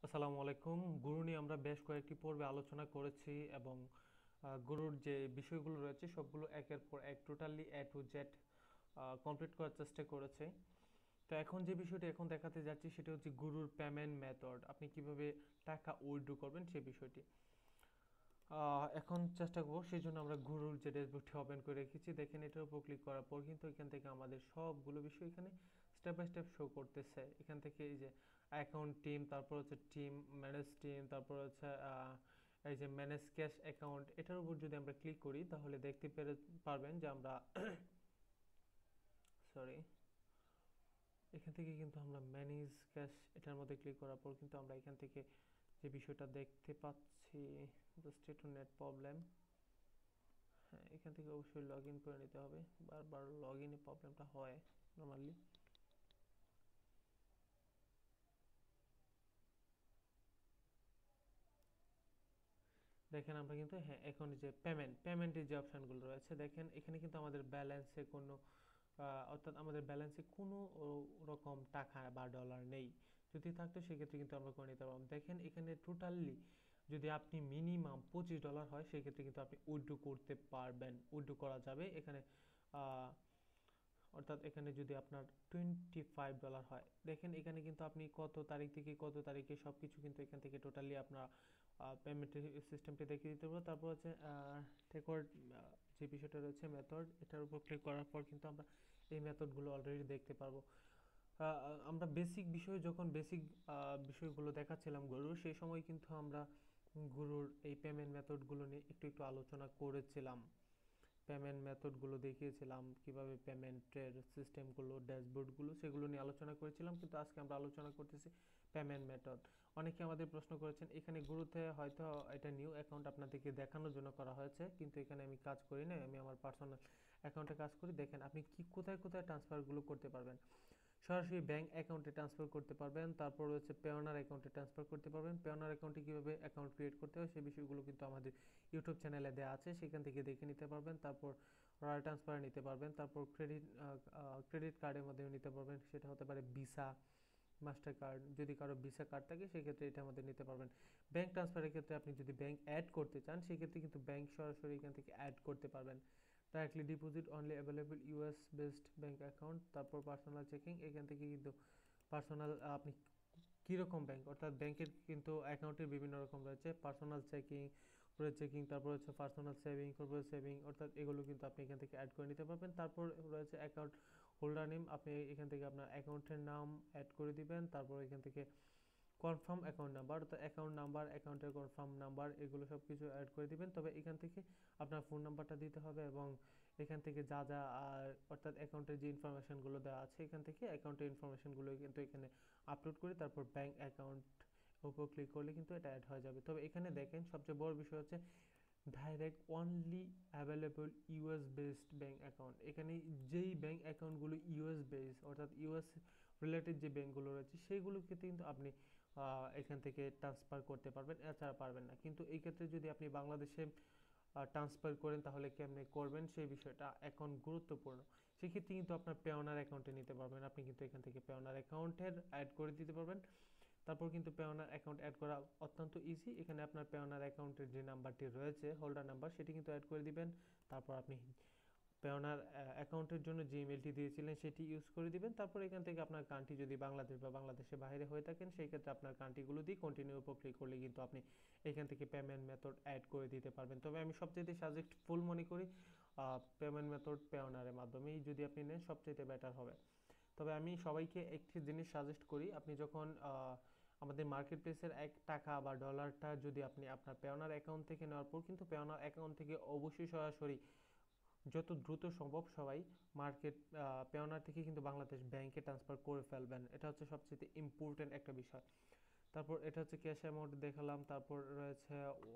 আসসালামু আলাইকুম। গুরু নিয়ে আমরা বেশ কয়েকটি পর্বে আলোচনা করেছি এবং গুরুর যে বিষয়গুলো রয়েছে সবগুলো একের পর এক totally A to Z complete করার চেষ্টা করেছি। তো এখন যে বিষয়টি এখন দেখাতে যাচ্ছি সেটা হচ্ছে গুরুর পেমেন্ট মেথড, আপনি কিভাবে টাকা উইথড্র করবেন সেই বিষয়টি এখন চেষ্টা করবো। সেই জন্য আমরা গুরুর যে ড্যাশবোর্ডটি ওপেন করে রেখেছি, দেখেন এটার উপর ক্লিক করার পর কিন্তু এখান থেকে আমাদের সবগুলো বিষয় এখানে স্টেপ বাই স্টেপ শো করতেছে। এখান থেকে এই যে অ্যাকাউন্ট টিম, তারপর হচ্ছে টিম ম্যানেজ টিম, তারপর হচ্ছে এই যে ম্যানেজ ক্যাশ অ্যাকাউন্ট, এটার উপর যদি আমরা ক্লিক করি তাহলে দেখতে পারবেন যে আমরা সরি, এখান থেকে কিন্তু আমরা ম্যানেজ ক্যাশ এটার মধ্যে ক্লিক করার পর কিন্তু আমরা এখান থেকে যে বিষয়টা দেখতে পাচ্ছি, জাস্ট একটু নেট প্রবলেম। হ্যাঁ, এখান থেকে অবশ্যই লগ ইন করে নিতে হবে, বারবার লগ ইনে প্রবলেমটা হয় নর্মালি। দেখেন আমরা কিন্তু হ্যাঁ এখন যে পেমেন্টের যে অপশানগুলো রয়েছে, দেখেন এখানে কিন্তু আমাদের ব্যালেন্সে কোনো অর্থাৎ আমাদের ব্যালেন্সে কোনো রকম টাকা বা ডলার নেই। যদি থাকতো সেক্ষেত্রে কিন্তু আমরা করে নিতে পারতাম। দেখেন এখানে টোটালি যদি আপনি মিনিমাম $25 হয় সেক্ষেত্রে কিন্তু আপনি উইথড্র করতে পারবেন, উইথড্র করা যাবে এখানে। আহ, অর্থাৎ এখানে যদি আপনার $25 হয়, দেখেন এখানে কিন্তু আপনি কত তারিখ থেকে কত তারিখে সব কিছু কিন্তু এখান থেকে টোটালি আপনার পেমেন্টের সিস্টেমটি দেখিয়ে দিতে পারবো। তারপর হচ্ছে রেকর্ড যে বিষয়টা রয়েছে মেথড, এটার উপর ক্লিক করার পর কিন্তু আমরা এই মেথডগুলো অলরেডি দেখতে পারবো। আমরা বেসিক বিষয় যখন বেসিক বিষয়গুলো দেখাচ্ছিলাম গরুর, সেই সময় কিন্তু আমরা গুরুর এই পেমেন্ট মেথডগুলো নিয়ে একটু একটু আলোচনা করেছিলাম। পেমেন্ট মেথডগুলো দেখিয়েছিলাম, কিভাবে পেমেন্টের সিস্টেমগুলো ড্যাশবোর্ডগুলো সেগুলো নিয়ে আলোচনা করেছিলাম, কিন্তু আজকে আমরা আলোচনা করতেছি পেমেন্ট মেথড। অনেকে আমাদের প্রশ্ন করেছেন, এখানে গুরুতে হয়তো এটা নিউ অ্যাকাউন্ট আপনাদেরকে দেখানোর জন্য করা হয়েছে, কিন্তু এখানে আমি কাজ করি না, আমি আমার পার্সোনাল অ্যাকাউন্টে কাজ করি। দেখেন আপনি কি কোথায় কোথায় ট্রান্সফারগুলো করতে পারবেন। সরাসরি ব্যাংক অ্যাকাউন্টে ট্রান্সফার করতে পারবেন, তারপর হচ্ছে পেওনার অ্যাকাউন্টে ট্রান্সফার করতে পারবেন। পেওনার অ্যাকাউন্টে কীভাবে অ্যাকাউন্ট ক্রিয়েট করতে হয় সেই বিষয়গুলো কিন্তু আমাদের ইউটিউব চ্যানেলে দেওয়া আছে, সেখান থেকে দেখে নিতে পারবেন। তারপর রয়্যাল ট্রান্সফার নিতে পারবেন, তারপর ক্রেডিট কার্ডের মধ্যেও নিতে পারবেন, সেটা হতে পারে ভিসা, মাস্টার কার্ড। যদি কারো ভিসা কার্ড থাকে সেক্ষেত্রে এটা আমাদের নিতে পারবেন। ব্যাংক ট্রান্সফারের ক্ষেত্রে আপনি যদি ব্যাংক অ্যাড করতে চান সেক্ষেত্রে কিন্তু ব্যাংক সরাসরি এখান থেকে অ্যাড করতে পারবেন। Directly deposit only available US based bank account, তারপর পার্সোনাল চেকিং, এখান থেকে কিন্তু পার্সোনাল আপনি কীরকম ব্যাংক, অর্থাৎ ব্যাংকের কিন্তু অ্যাকাউন্টের বিভিন্ন রকম রয়েছে, পার্সোনাল চেকিং, করে চেকিং, তারপর হচ্ছে পার্সোনাল সেভিং, কর্পোরেট সেভিং, অর্থাৎ এগুলো কিন্তু আপনি এখান থেকে অ্যাড করে নিতে পারবেন। তারপর রয়েছে অ্যাকাউন্ট হোল্ডার নেম, আপনি এখান থেকে আপনার অ্যাকাউন্টের নাম অ্যাড করে দিবেন। তারপর এখান থেকে কনফার্ম অ্যাকাউন্ট নাম্বার, অর্থাৎ অ্যাকাউন্ট নাম্বার, অ্যাকাউন্টের কনফার্ম নাম্বার, এগুলো সব কিছু অ্যাড করে দিবেন। তবে এখান থেকে আপনার ফোন নাম্বারটা দিতে হবে এবং এখান থেকে যা যা অর্থাৎ অ্যাকাউন্টের যে ইনফরমেশনগুলো দেওয়া আছে এখান থেকে অ্যাকাউন্টের ইনফরমেশনগুলো কিন্তু এখানে আপলোড করে তারপর ব্যাংক অ্যাকাউন্ট উপর ক্লিক করলে কিন্তু এটা অ্যাড হয়ে যাবে। তবে এখানে দেখেন সবচেয়ে বড় বিষয় হচ্ছে direct only available US based bank account. এখানে যেই ব্যাঙ্ক অ্যাকাউন্টগুলো ইউএস বেস, অর্থাৎ ইউএস রিলেটেড যে ব্যাঙ্কগুলো রয়েছে সেইগুলোকে কিন্তু আপনি এখান থেকে ট্রান্সফার করতে পারবেন, এছাড়া পারবেন না। কিন্তু এই ক্ষেত্রে যদি আপনি বাংলাদেশে ট্রান্সফার করেন তাহলে কেমনে করবেন সেই বিষয়টা এখন গুরুত্বপূর্ণ। সেক্ষেত্রে কিন্তু আপনার পেওনার অ্যাকাউন্টে নিতে পারবেন, আপনি কিন্তু এখান থেকে পেওনার অ্যাকাউন্টের অ্যাড করে দিতে পারবেন। তারপর কিন্তু পেওনার অ্যাকাউন্ট অ্যাড করা অত্যন্ত ইজি। এখানে আপনার পেওনার অ্যাকাউন্টের যে নাম্বারটি রয়েছে হোল্ডার নাম্বার, সেটি কিন্তু অ্যাড করে দিবেন। তারপর আপনি পেওনার অ্যাকাউন্টের জন্য যে ইমেলটি দিয়েছিলেন সেটি ইউজ করে দিবেন। তারপর এখান থেকে আপনার কান্ট্রি যদি বাংলাদেশ বা বাংলাদেশের বাইরে হয়ে থাকেন সেই ক্ষেত্রে আপনার কান্ট্রিগুলো দিয়ে কন্টিনিউ উপর ক্লিক করলে কিন্তু আপনি এখান থেকে পেমেন্ট মেথড অ্যাড করে দিতে পারবেন। তবে আমি সবচেয়ে সাজেস্টফুল মনে করি পেমেন্ট মেথড পেওনারের মাধ্যমেই যদি আপনি নেন সবচেয়ে বেটার হবে। তবে আমি সবাইকে একটি জিনিস সাজেস্ট করি, আপনি যখন আমাদের মার্কেট প্লেসের $1 বা ডলারটা যদি আপনি আপনার পেওনার অ্যাকাউন্ট থেকে নেওয়ার পর কিন্তু পেওনার অ্যাকাউন্ট থেকে অবশ্যই সরাসরি যত দ্রুত সম্ভব সবাই মার্কেট পেওনার থেকে কিন্তু বাংলাদেশ ব্যাংকে ট্রান্সফার করে ফেলবেন, এটা হচ্ছে সবচেয়ে ইম্পর্টেন্ট একটা বিষয়। তারপর এটা হচ্ছে ক্যাশ অ্যামাউন্ট দেখালাম, তারপর রয়েছে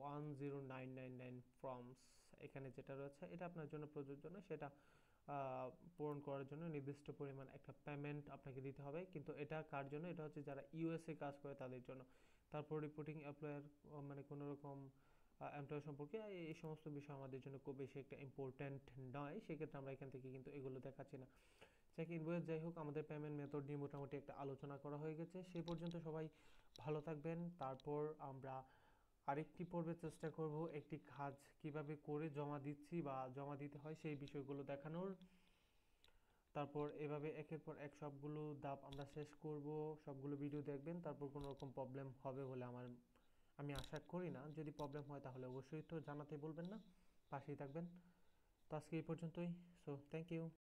10999 ফর্মস, এখানে যেটা রয়েছে এটা আপনার জন্য প্রযোজ্য নয়, সেটা পূরণ করার জন্য নির্দিষ্ট পরিমাণ একটা পেমেন্ট আপনাকে দিতে হবে। কিন্তু এটা কার জন্য, এটা হচ্ছে যারা ইউএসএ কাজ করে তাদের জন্য। তারপর রিপোর্টিং এমপ্লয়ার, মানে কোনো রকম এমপ্লয়ার সম্পর্কে এই সমস্ত বিষয় আমাদের জন্য খুব বেশি একটা ইম্পর্ট্যান্ট নয়, সেক্ষেত্রে আমরা এখান থেকে কিন্তু এগুলো দেখাচ্ছি না। চেক ইনভয়েস যাই হোক, আমাদের পেমেন্ট মেথড নিয়ে মোটামুটি একটা আলোচনা করা হয়ে গেছে। সেই পর্যন্ত সবাই ভালো থাকবেন। তারপর আমরা আরেকটি পর্বে চেষ্টা করব একটি কাজ কিভাবে করে জমা দিচ্ছি বা জমা দিতে হয় সেই বিষয়গুলো দেখানোর। তারপর এভাবে একের পর এক সবগুলো ধাপ আমরা শেষ করব। সবগুলো ভিডিও দেখবেন, তারপর কোনো রকম প্রবলেম হবে বলে আমি আশা করি না। যদি প্রবলেম হয় তাহলে অবশ্যই তো জানাতে বলবেন না, পাশেই থাকবেন। তো আজকে এই পর্যন্তই। So thank you.